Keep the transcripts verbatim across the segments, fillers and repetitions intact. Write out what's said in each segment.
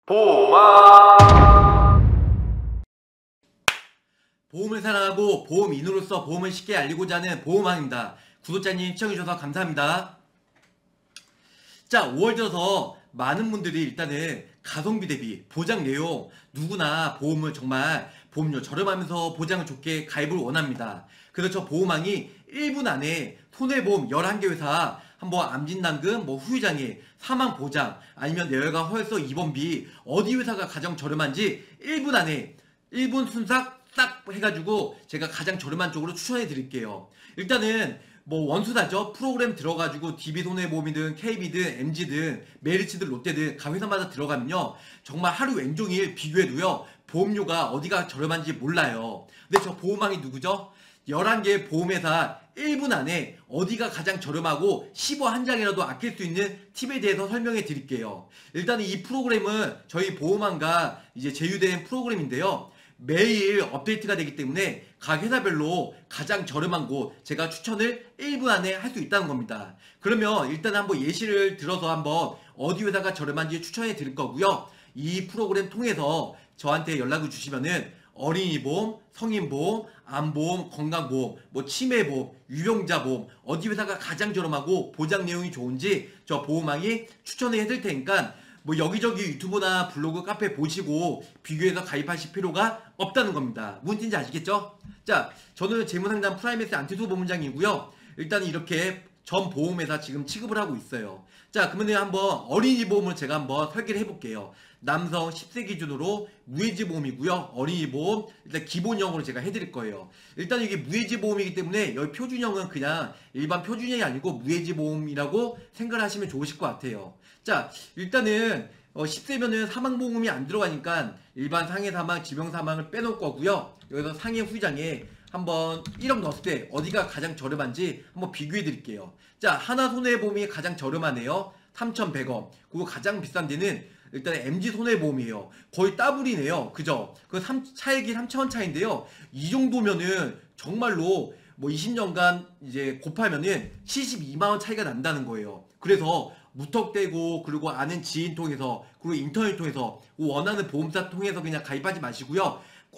보험아 보험을 사랑하고 보험인으로서 보험을 쉽게 알리고자 하는 보험왕입니다. 구독자님 시청해주셔서 감사합니다. 자, 오월 들어서 많은 분들이 일단은 가성비 대비 보장 내용 누구나 보험을 정말 보험료 저렴하면서 보장을 좋게 가입을 원합니다. 그래서 저 보험왕이 일 분 안에 손해보험 열한 개 회사 한번 암진단금, 뭐 후유장애, 사망보장, 아니면 뇌혈관 허혈성 입원비 어디 회사가 가장 저렴한지 일 분 안에 일 분 순삭 싹 해가지고 제가 가장 저렴한 쪽으로 추천해 드릴게요. 일단은 뭐 원수다죠. 프로그램 들어가지고 디비손해보험이든 케이비든 엠지든 메리츠든 롯데든 각 회사마다 들어가면요 정말 하루 왼종일 비교해도요 보험료가 어디가 저렴한지 몰라요. 근데 저 보험왕이 누구죠? 열한 개 보험회사 일 분 안에 어디가 가장 저렴하고 십오 한 장이라도 아낄 수 있는 팁에 대해서 설명해 드릴게요. 일단 이 프로그램은 저희 보험왕과 이제 제휴된 프로그램인데요. 매일 업데이트가 되기 때문에 각 회사별로 가장 저렴한 곳 제가 추천을 일 분 안에 할 수 있다는 겁니다. 그러면 일단 한번 예시를 들어서 한번 어디 회사가 저렴한지 추천해 드릴 거고요. 이 프로그램 통해서 저한테 연락을 주시면은 어린이보험, 성인보험, 암보험, 건강보험, 뭐 치매보험, 유병자보험 어디 회사가 가장 저렴하고 보장 내용이 좋은지 저 보험왕이 추천을 해드릴 테니까 뭐 여기저기 유튜브나 블로그 카페 보시고 비교해서 가입하실 필요가 없다는 겁니다. 무슨 뜻인지 아시겠죠? 자, 저는 재무상담 프라이메스 안티수 보험장이고요. 일단 이렇게 전 보험회사 지금 취급을 하고 있어요. 자, 그러면 한번 어린이 보험을 제가 한번 설계를 해볼게요. 남성 십 세 기준으로 무해지 보험이고요. 어린이 보험 일단 기본형으로 제가 해드릴 거예요. 일단 이게 무해지 보험이기 때문에 여기 표준형은 그냥 일반 표준형이 아니고 무해지 보험이라고 생각을 하시면 좋으실 것 같아요. 자, 일단은 어 십 세면은 사망보험이 안 들어가니까 일반 상해 사망, 지병 사망을 빼놓을 거고요. 여기서 상해 후장에 한번 일억 넣었을 때 어디가 가장 저렴한지 한번 비교해 드릴게요. 자, 하나손해보험이 가장 저렴하네요. 삼천백 원. 그리고 가장 비싼 데는 일단 엠지 손해보험이에요. 거의 더블이네요. 그죠? 그 차액이 삼천 원 차인데요. 이 정도면은 정말로 뭐 이십 년간 이제 곱하면은 칠십이만 원 차이가 난다는 거예요. 그래서 무턱대고 그리고 아는 지인 통해서 그리고 인터넷 통해서 원하는 보험사 통해서 그냥 가입하지 마시고요.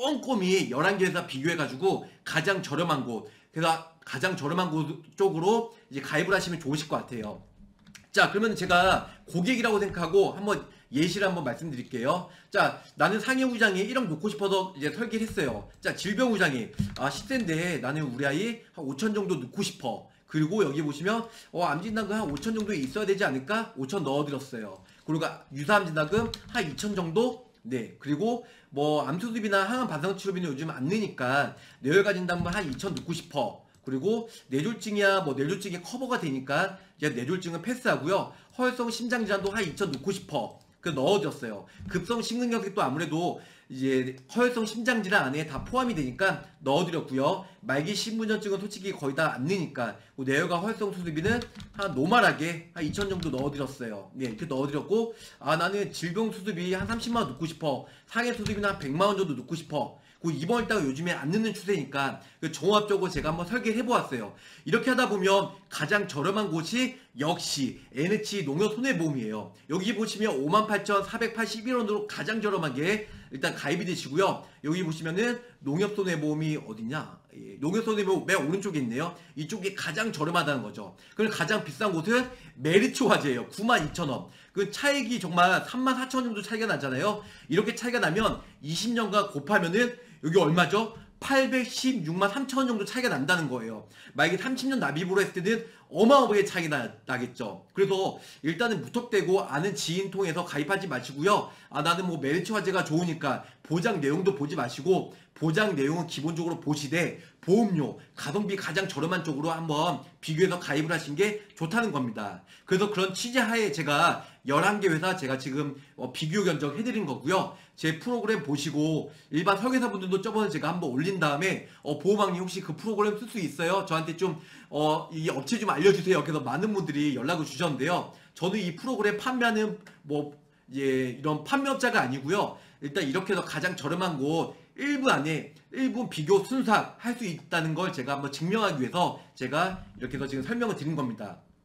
꼼꼼히 열한 개 회사 비교해가지고 가장 저렴한 곳, 그래서 가장 저렴한 곳 쪽으로 이제 가입을 하시면 좋으실 것 같아요. 자, 그러면 제가 고객이라고 생각하고 한번 예시를 한번 말씀드릴게요. 자, 나는 상해후장에 일억 놓고 싶어서 이제 설계를 했어요. 자, 질병후장에 아 십 세인데 나는 우리 아이 한 오천 정도 넣고 싶어. 그리고 여기 보시면 어 암진단금 한 오천 정도 있어야 되지 않을까? 오천 넣어드렸어요. 그리고 유사암진단금 한 이천 정도? 네. 그리고 뭐 암수습이나 항암 반상치료비는 요즘 안 넣으니까 뇌혈관 진단금 한 이천 넣고 싶어. 그리고 뇌졸중이야 뭐 뇌졸중이 커버가 되니까 이제 뇌졸중은 패스하고요. 허혈성 심장질환도 한 이천 넣고 싶어. 그 넣어줬어요. 급성 심근경색도 아무래도 이제 허혈성 심장질환 안에 다 포함이 되니까 넣어드렸고요. 말기 심근전증은 솔직히 거의 다 안 넣으니까 뇌혈관 허혈성 수술비는 한 노멀하게 한 이천 정도 넣어드렸어요. 네, 이렇게 넣어드렸고 아 나는 질병 수술비 한 삼십만 원 넣고 싶어. 상해 수술비는 한 백만 원 정도 넣고 싶어. 그 입원 일당 요즘에 안 넣는 추세니까 그 종합적으로 제가 한번 설계를 해보았어요. 이렇게 하다 보면 가장 저렴한 곳이 역시 엔에이치 농협손해보험이에요. 여기 보시면 오만 팔천 사백팔십일 원으로 가장 저렴한 게 일단 가입이 되시고요. 여기 보시면은 농협손해보험이 어딨냐? 예, 농협손해보험 맨 오른쪽에 있네요. 이쪽이 가장 저렴하다는 거죠. 그리고 가장 비싼 곳은 메리츠 화재예요. 구만 이천 원. 그 차익이 정말 삼만 사천 원 정도 차이가 나잖아요. 이렇게 차이가 나면 이십 년간 곱하면은 여기 얼마죠? 팔백십육만 삼천 원 정도 차이가 난다는 거예요. 만약에 삼십 년 납입으로 했을 때는 어마어마하게 차이가 나, 나겠죠. 그래서 일단은 무턱대고 아는 지인 통해서 가입하지 마시고요. 아 나는 뭐 메리츠 화재가 좋으니까 보장 내용도 보지 마시고 보장 내용은 기본적으로 보시되 보험료, 가성비 가장 저렴한 쪽으로 한번 비교해서 가입을 하신 게 좋다는 겁니다. 그래서 그런 취재하에 제가 열한 개 회사 제가 지금 어, 비교 견적 해드린 거고요. 제 프로그램 보시고 일반 설계사분들도 저번에 제가 한번 올린 다음에 어, 보험왕님 혹시 그 프로그램 쓸 수 있어요? 저한테 좀 어, 이 업체 좀 알려주세요. 그래서 많은 분들이 연락을 주셨는데요. 저는 이 프로그램 판매하는 뭐 예, 이런 판매업자가 아니고요. 일단 이렇게 해서 가장 저렴한 곳 일 분 안에 일 분 비교 순삭 할 수 있다는 걸 제가 한번 증명하기 위해서 제가 이렇게 해서 지금 설명을 드린 겁니다.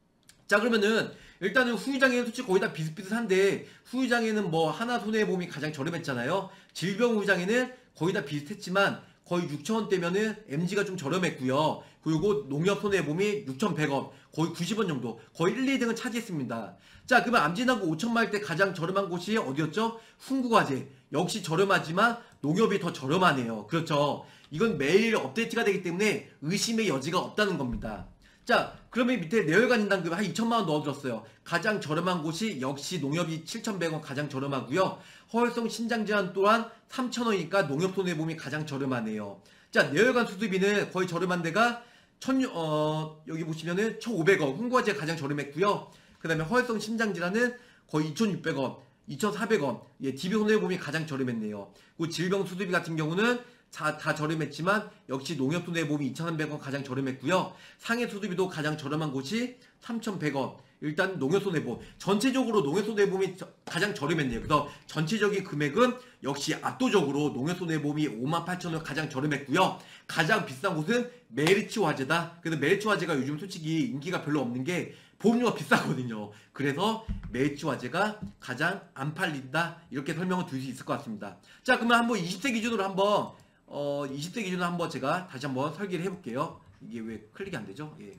자, 그러면은 일단은 후유장애는 솔직히 거의 다 비슷비슷한데, 후유장애는 뭐 하나 손해보험이 가장 저렴했잖아요. 질병 후유장애는 거의 다 비슷했지만 거의 육천 원대면은 엠지가 좀 저렴했고요. 그리고 농협 손해보험이 육천백 원, 거의 구십 원 정도, 거의 일, 이 등을 차지했습니다. 자, 그러면 암진단고 오천만 할 때 가장 저렴한 곳이 어디였죠? 훈구과제. 역시 저렴하지만 농협이 더 저렴하네요. 그렇죠. 이건 매일 업데이트가 되기 때문에 의심의 여지가 없다는 겁니다. 자, 그러면 밑에 내혈관 진단금 한 이천만 원 넣어줬어요. 가장 저렴한 곳이 역시 농협이 칠천백 원 가장 저렴하고요. 허혈성 심장질환 또한 삼천 원이니까 농협 손해보험이 가장 저렴하네요. 자, 내혈관 수술비는 거의 저렴한 데가 천, 어, 여기 보시면은 천오백 원, 훈구과제 가장 저렴했고요. 그 다음에 허혈성 심장질환은 거의 이천육백 원, 이천사백 원, 예, 디비 손해보험이 가장 저렴했네요. 그리고 질병 수술비 같은 경우는 다, 다 저렴했지만 역시 농협 손해보험이 이천삼백 원 가장 저렴했고요. 상해 수술비도 가장 저렴한 곳이 삼천백 원. 일단 농협 손해보험 전체적으로 농협 손해보험이 저, 가장 저렴했네요. 그래서 전체적인 금액은 역시 압도적으로 농협 손해보험이 오만 팔천 원 가장 저렴했고요. 가장 비싼 곳은 메리츠 화재다. 그래서 메리츠 화재가 요즘 솔직히 인기가 별로 없는 게 보험료가 비싸거든요. 그래서 메리츠 화재가 가장 안 팔린다. 이렇게 설명을 드릴 수 있을 것 같습니다. 자, 그러면 한번 이십 세 기준으로 한번 어, 이십 세 기준으로 한번 제가 다시 한번 설계를 해볼게요. 이게 왜 클릭이 안 되죠? 예.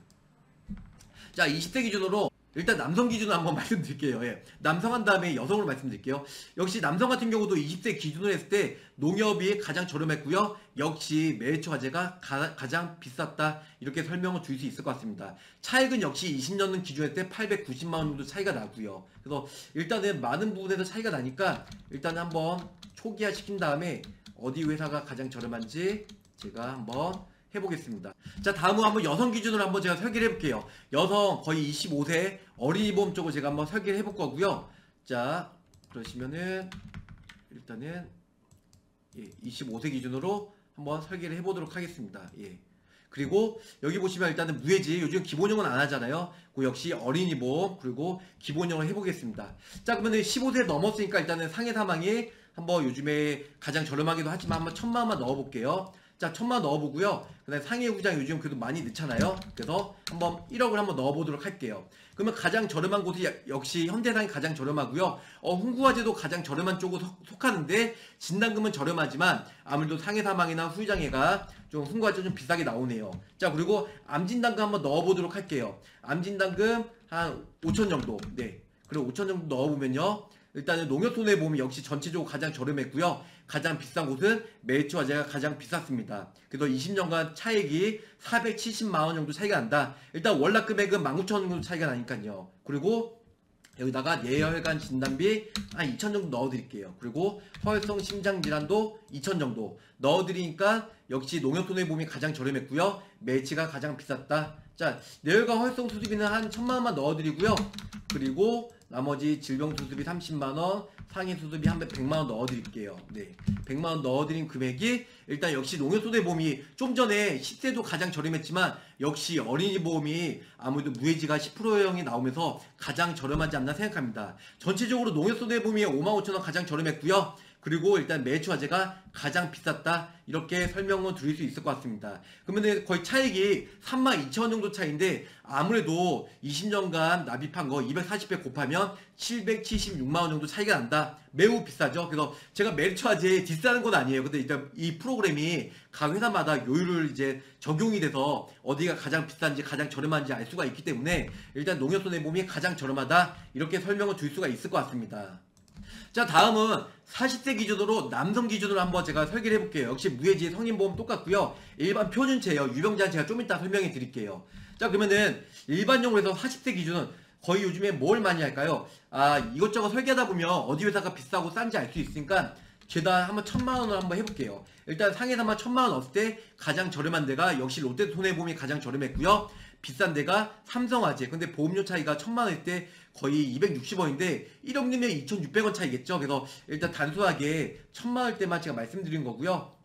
자, 이십 세 기준으로 일단 남성 기준으로 한번 말씀드릴게요. 예. 남성 한 다음에 여성으로 말씀드릴게요. 역시 남성 같은 경우도 이십 세 기준으로 했을 때 농협이 가장 저렴했고요. 역시 메리츠 화재가 가, 가장 비쌌다. 이렇게 설명을 드릴 수 있을 것 같습니다. 차액은 역시 이십 년은 기준했을 때 팔백구십만 원 정도 차이가 나고요. 그래서 일단은 많은 부분에서 차이가 나니까 일단 한번 초기화 시킨 다음에 어디 회사가 가장 저렴한지 제가 한번 해보겠습니다. 자, 다음은 한번 여성 기준으로 한번 제가 설계를 해볼게요. 여성 거의 이십오 세 어린이 보험 쪽을 제가 한번 설계를 해볼 거고요. 자, 그러시면은 일단은 예, 이십오 세 기준으로 한번 설계를 해보도록 하겠습니다. 예. 그리고 여기 보시면 일단은 무해지 요즘 기본형은 안 하잖아요. 그 역시 어린이 보험 그리고 기본형을 해보겠습니다. 자, 그러면 십오 세 넘었으니까 일단은 상해 사망이 한번 요즘에 가장 저렴하기도 하지만 한번 천만 원만 넣어볼게요. 자, 천만 원 넣어보고요. 그 다음에 상해 후장 요즘 그래도 많이 넣잖아요. 그래서 한번 일억을 한번 넣어보도록 할게요. 그러면 가장 저렴한 곳이 역시 현대상이 가장 저렴하고요. 어, 훈구화재도 가장 저렴한 쪽으로 속하는데 진단금은 저렴하지만 아무래도 상해 사망이나 후유장애가 좀 훈구화재 좀 비싸게 나오네요. 자, 그리고 암진단금 한번 넣어보도록 할게요. 암진단금 한 오천 정도. 네. 그리고 오천 정도 넣어보면요. 일단은 농협 손해보험이 역시 전체적으로 가장 저렴했고요. 가장 비싼 곳은 메리츠 화재가 가장 비쌌습니다. 그래서 이십 년간 차액이 사백칠십만 원 정도 차이가 난다. 일단 월납 금액은 만 구천 원 정도 차이가 나니까요. 그리고 여기다가 뇌혈관 진단비 한 이천 정도 넣어드릴게요. 그리고 허혈성 심장질환도 이천 정도 넣어드리니까 역시 농협 손해보험이 가장 저렴했고요. 메리츠가 가장 비쌌다. 자, 뇌혈관 허혈성 수술비는 한 천만 원만 넣어드리고요. 그리고 나머지 질병 수술비 삼십만 원, 상해 수술비 한 백만 원 넣어드릴게요. 네, 백만 원 넣어드린 금액이 일단 역시 농협 손해보험이 좀 전에 십 세도 가장 저렴했지만 역시 어린이 보험이 아무래도 무해지가 십 퍼센트형이 나오면서 가장 저렴하지 않나 생각합니다. 전체적으로 농협 손해보험이 오만 오천 원 가장 저렴했고요. 그리고 일단 메리츠 화재가 가장 비쌌다. 이렇게 설명을 드릴 수 있을 것 같습니다. 그러면 거의 차익이 삼만 이천 원 정도 차이인데 아무래도 이십 년간 납입한 거 이백사십 배 곱하면 칠백칠십육만 원 정도 차이가 난다. 매우 비싸죠. 그래서 제가 메리츠 화재 디스하는 건 아니에요. 근데 일단 이 프로그램이 각 회사마다 요율을 이제 적용이 돼서 어디가 가장 비싼지 가장 저렴한지 알 수가 있기 때문에 일단 농협 손해보험이 가장 저렴하다. 이렇게 설명을 드릴 수가 있을 것 같습니다. 자, 다음은 사십 세 기준으로 남성 기준으로 한번 제가 설계를 해볼게요. 역시 무해지 성인보험 똑같고요. 일반 표준체예요. 유병자는 제가 좀 이따 설명해 드릴게요. 자, 그러면은 일반용으로 해서 사십 세 기준은 거의 요즘에 뭘 많이 할까요? 아, 이것저것 설계하다 보면 어디 회사가 비싸고 싼지 알 수 있으니까 제가 한번 천만 원을 한번 해볼게요. 일단 상해사만 천만 원 넣었을 때 가장 저렴한 데가 역시 롯데 손해보험이 가장 저렴했고요. 비싼 데가 삼성화재. 근데 보험료 차이가 천만 원일 때 거의 이백육십 원인데 일억 넣으면 이천육백 원 차이겠죠. 그래서 일단 단순하게 천만 원일 때만 제가 말씀드린 거고요.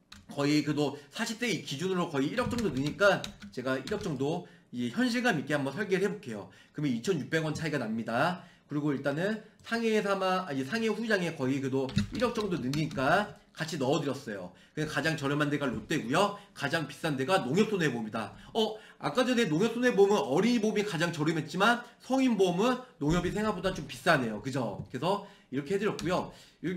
거의 그래도 사십 세 기준으로 거의 일억 정도 넣으니까 제가 일억 정도 이 현실감 있게 한번 설계를 해볼게요. 그러면 이천육백 원 차이가 납니다. 그리고 일단은 상해 사마 아니 상해 후장에 거의 그래도 일억 정도 느니까 같이 넣어드렸어요. 가장 저렴한 데가 롯데고요. 가장 비싼 데가 농협손해보험이다. 어 아까 전에 농협손해보험은 어린이보험이 가장 저렴했지만 성인보험은 농협이 생각보다 좀 비싸네요. 그죠? 그래서 이렇게 해드렸고요.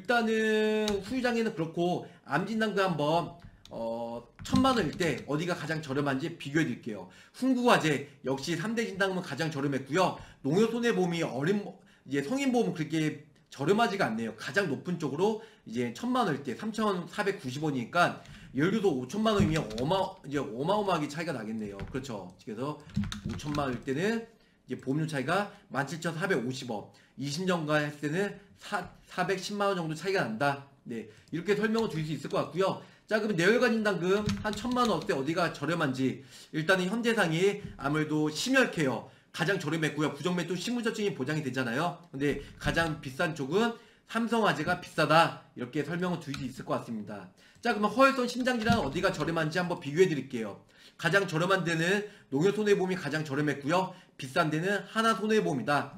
일단은 후유장에는 그렇고 암진단도 한번 어 천만 원일 때 어디가 가장 저렴한지 비교해 드릴게요. 훈구화재 역시 삼 대 진단금은 가장 저렴했고요. 농협손해보험이 어린 이제 성인보험은 그렇게 저렴하지가 않네요. 가장 높은 쪽으로 이제 천만 원일 때 삼천사백구십 원이니까 예를 들어서 오천만 원이면 어마 이제 어마어마하게 차이가 나겠네요. 그렇죠. 그래서 오천만 원일 때는 이제 보험료 차이가 만 칠천사백오십 원, 이십 년간 했을 때는 사백십만 원 정도 차이가 난다. 네, 이렇게 설명을 드릴 수 있을 것 같고요. 자, 그러면 내열관 인당금 한 천만 원 어때 어디가 저렴한지 일단은 현대상이 아무래도 심혈케어 가장 저렴했고요. 부정매도 신분저증이 보장이 되잖아요. 근데 가장 비싼 쪽은 삼성화재가 비싸다. 이렇게 설명을 드릴 수 있을 것 같습니다. 자, 그러면 허혈성 심장질환 어디가 저렴한지 한번 비교해 드릴게요. 가장 저렴한 데는 농협손해보험이 가장 저렴했고요. 비싼 데는 하나손해보험이다.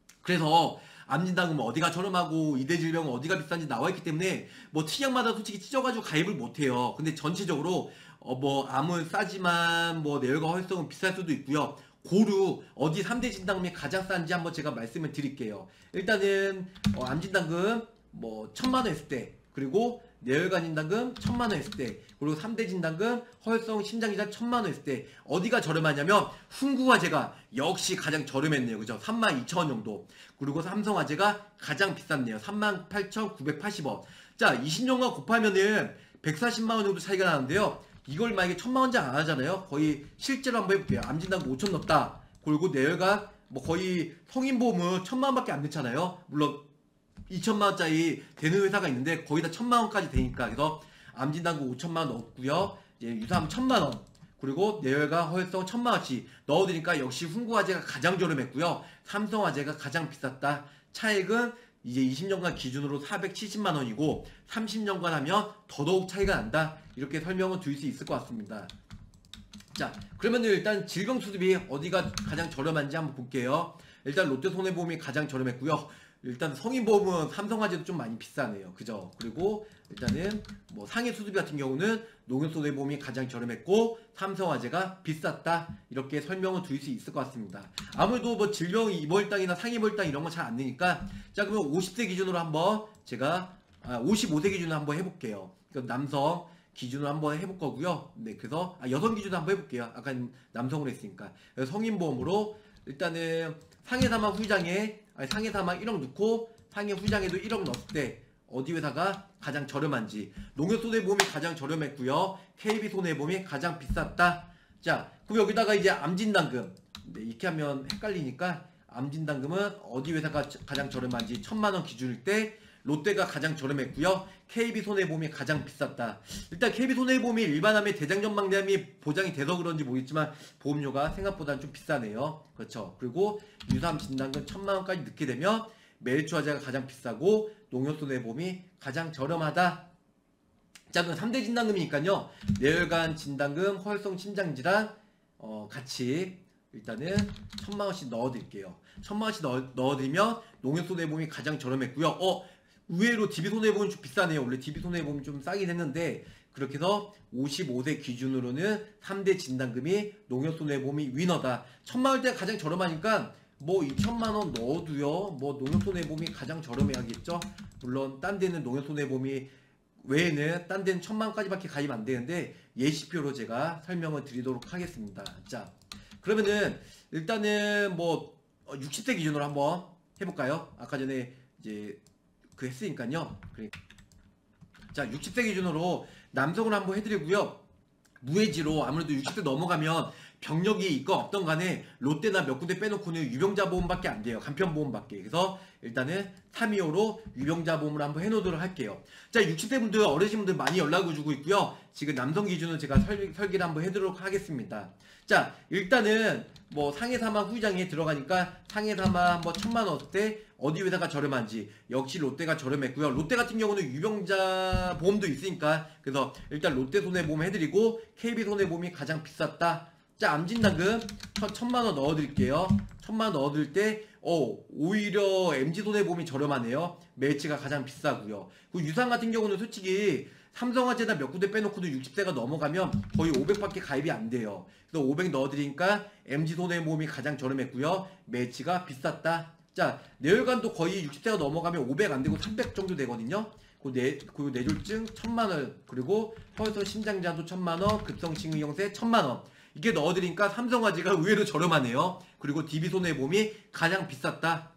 그래서 암진단금은 어디가 저렴하고 이대질병은 어디가 비싼지 나와있기 때문에 뭐 특약마다 솔직히 찢어가지고 가입을 못해요. 근데 전체적으로 어 뭐 암은 싸지만 뭐 내열과 허혈성은 비쌀 수도 있고요. 고루 어디 삼 대 진단금이 가장 싼지 한번 제가 말씀을 드릴게요. 일단은 어, 암진단금 뭐 천만 원 했을 때, 그리고 내열관 진단금 천만 원 했을 때, 그리고 삼 대 진단금 허혈성 심장질환 천만 원 했을 때 어디가 저렴하냐면 훈구화재가 역시 가장 저렴했네요. 그죠? 삼만 이천 원 정도. 그리고 삼성화재가 가장 비쌌네요. 삼만 팔천구백팔십 원. 자, 이십 년간 곱하면은 백사십만 원 정도 차이가 나는데요. 이걸 만약에 천만 원짜리 안 하잖아요. 거의 실제로 한번 해볼게요. 암진단금 오천 넣었다. 그리고 내열관 뭐 거의 성인보험은 천만 원밖에 안 넣잖아요. 물론 이천만 원짜리 되는 회사가 있는데 거의 다 천만 원까지 되니까. 그래서 암진단금 오천만 원 넣었고요. 이제 유사암 천만 원, 그리고 내열관 허혈성 천만 원씩 넣어드리니까 역시 훈구화재가 가장 저렴했고요. 삼성화재가 가장 비쌌다. 차액은 이제 이십 년간 기준으로 사백칠십만 원이고 삼십 년간 하면 더더욱 차이가 난다. 이렇게 설명을 드릴 수 있을 것 같습니다. 자, 그러면 일단 질병수습이 어디가 가장 저렴한지 한번 볼게요. 일단 롯데손해보험이 가장 저렴했고요. 일단 성인보험은 삼성화재도 좀 많이 비싸네요. 그죠? 그리고 일단은 뭐 상해 수수비 같은 경우는 농협손해보험이 가장 저렴했고 삼성화재가 비쌌다. 이렇게 설명을 드릴 수 있을 것 같습니다. 아무래도 뭐 질병 입원일당이나 상해입원일당 이런 거 잘 안 되니까, 자, 그러면 오십 세 기준으로 한번 제가 아, 오십오 세 기준으로 한번 해볼게요. 그러니까 남성 기준으로 한번 해볼 거고요. 네, 그래서 아, 여성 기준으로 한번 해볼게요. 아까 남성으로 했으니까. 성인보험으로 일단은 상해 사망 후유장에 아니, 상해 사망 일억 넣고 상해 후유장에도 일억 넣었을 때 어디 회사가 가장 저렴한지. 농협손해보험이 가장 저렴했고요. 케이비손해보험이 가장 비쌌다. 자, 그럼 여기다가 이제 암진단금, 네, 이렇게 하면 헷갈리니까 암진단금은 어디 회사가 가장 저렴한지 천만 원 기준일 때 롯데가 가장 저렴했고요. 케이비손해보험이 가장 비쌌다. 일단 케이비손해보험이 일반암의 대장전망대암이 보장이 돼서 그런지 모르겠지만 보험료가 생각보다 좀 비싸네요. 그렇죠. 그리고 유사암 진단금 천만 원까지 넣게 되면 메리츠화재가 가장 비싸고 농협손해보험이 가장 저렴하다. 자, 그럼 삼 대 진단금이니까요. 내열관 진단금, 허혈성 심장질환 어, 같이 일단은 천만 원씩 넣어드릴게요. 천만 원씩 넣어, 넣어드리면 농협손해보험이 가장 저렴했고요. 어, 의외로 디비손해보험이 좀 비싸네요. 원래 디비손해보험이 좀 싸긴 했는데 그렇게 해서 오십오 세 기준으로는 삼 대 진단금이 농협손해보험이 위너다. 천만 원대 가장 저렴하니까 뭐 이천만 원 넣어도요. 뭐 농협손해보험이 가장 저렴해야겠죠. 물론 딴 데는 농협손해보험이 외에는 딴 데는 천만 원까지밖에 가입 안 되는데 예시표로 제가 설명을 드리도록 하겠습니다. 자, 그러면은 일단은 뭐 육십 세 기준으로 한번 해볼까요? 아까 전에 이제 그 했으니까요. 자, 육십 세 기준으로 남성으로 한번 해드리고요. 무해지로 아무래도 육십 세 넘어가면 병력이 있건 없던 간에 롯데나 몇 군데 빼놓고는 유병자 보험밖에 안 돼요. 간편보험밖에. 그래서 일단은 삼이오로 유병자 보험을 한번 해놓도록 할게요. 자, 육십 세 분들, 어르신 분들 많이 연락을 주고 있고요. 지금 남성 기준으로 제가 설, 설계를 한번 해드리도록 하겠습니다. 자, 일단은 뭐 상해 사망 후유장에 들어가니까 상해 사망 뭐 천만 원 때 어디 회사가 저렴한지 역시 롯데가 저렴했고요. 롯데 같은 경우는 유병자 보험도 있으니까 그래서 일단 롯데 손해보험 해드리고 케이비 손해보험이 가장 비쌌다. 자, 암진당금 천만 원 넣어드릴게요. 천만 원 넣어드릴 때, 어, 오히려 엠지손해보험이 저렴하네요. 멜치가 가장 비싸고요. 그 유상 같은 경우는 솔직히 삼성화재나 몇 군데 빼놓고도 육십 세가 넘어가면 거의 오백밖에 가입이 안 돼요. 그래서 오백 넣어드리니까 엠지손해보험이 가장 저렴했고요. 멜치가 비쌌다. 자, 뇌혈관도 거의 육십 세가 넘어가면 오백 안 되고 삼백 정도 되거든요. 그 뇌, 그 뇌졸중 천만 원, 그리고 혈서 심장자도 천만 원, 급성심근형세 천만 원. 이게 넣어드리니까 삼성화재가 의외로 저렴하네요. 그리고 디비손해보험이 가장 비쌌다.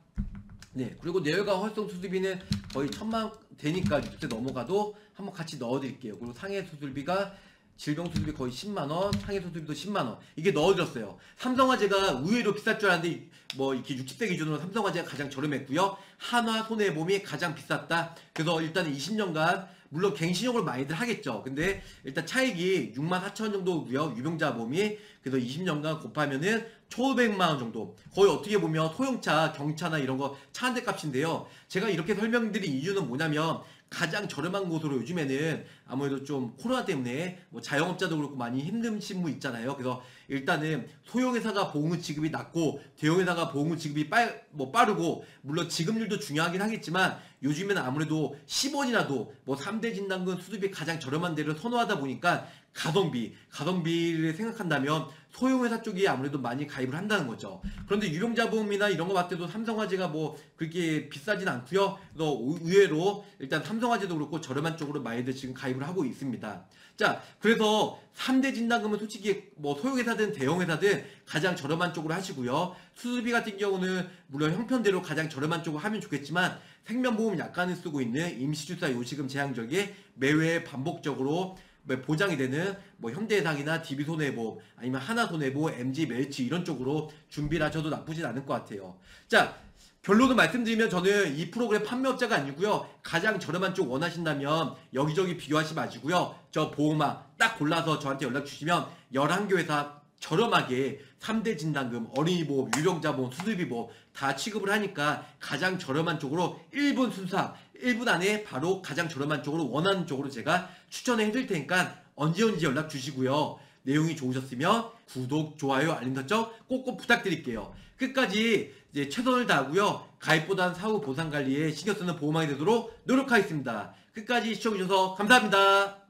네, 그리고 뇌혈관 활성 수술비는 거의 천만 원 되니까 육십 세 넘어가도 한번 같이 넣어드릴게요. 그리고 상해 수술비가 질병 수술비 거의 십만 원, 상해 수술비도 십만 원. 이게 넣어드렸어요. 삼성화재가 의외로 비쌀 줄 알았는데 뭐 이렇게 육십 세 기준으로 삼성화재가 가장 저렴했고요. 한화 손해보험이 가장 비쌌다. 그래서 일단 이십 년간 물론 갱신형을 많이들 하겠죠. 근데 일단 차익이 육만 사천 원 정도고요. 유병자 보험이. 그래서 이십 년간 곱하면은 천오백만 원 정도. 거의 어떻게 보면 소형차, 경차나 이런 거 차 한 대 값인데요. 제가 이렇게 설명드린 이유는 뭐냐면 가장 저렴한 곳으로 요즘에는 아무래도 좀 코로나 때문에 뭐 자영업자도 그렇고 많이 힘드신 분 있잖아요. 그래서 일단은 소형회사가 보험금 지급이 낮고 대형회사가 보험금 지급이 빨, 뭐 빠르고 물론 지급률도 중요하긴 하겠지만 요즘에는 아무래도 십 원이라도 뭐 삼 대 진단금 수수비 가장 저렴한 데를 선호하다 보니까 가성비, 가성비를 생각한다면 소형회사 쪽이 아무래도 많이 가입을 한다는 거죠. 그런데 유병자보험이나 이런 거 봤을 때도 삼성화재가 뭐 그렇게 비싸진 않고요. 그래서 의외로 일단 삼성화재도 그렇고 저렴한 쪽으로 많이들 지금 가입을 하고 있습니다. 자, 그래서 삼 대 진단금은 솔직히 뭐 소형회사든 대형회사든 가장 저렴한 쪽으로 하시고요. 수술비 같은 경우는 물론 형편대로 가장 저렴한 쪽으로 하면 좋겠지만 생명보험 약관을 쓰고 있는 임시주사 요식금 제한적에 매회 반복적으로 보장이 되는 뭐 현대해상이나 디비손해보험 아니면 하나손해보험, 엠지, 멜치 이런 쪽으로 준비를 하셔도 나쁘진 않을 것 같아요. 자, 결론을 말씀드리면 저는 이 프로그램 판매업자가 아니고요. 가장 저렴한 쪽 원하신다면 여기저기 비교하지 마시고요. 저 보험아 딱 골라서 저한테 연락 주시면 열한 개 회사 저렴하게 삼 대 진단금, 어린이보험, 유병자보험, 수술비보험 다 취급을 하니까 가장 저렴한 쪽으로 일 분 순삭, 일 분 안에 바로 가장 저렴한 쪽으로 원하는 쪽으로 제가 추천해 해드릴 테니까 언제 언제 연락 주시고요. 내용이 좋으셨으면 구독, 좋아요, 알림 설정 꼭꼭 부탁드릴게요. 끝까지 이제 최선을 다하고요. 가입보단 사후 보상 관리에 신경 쓰는 보험왕이 되도록 노력하겠습니다. 끝까지 시청해주셔서 감사합니다.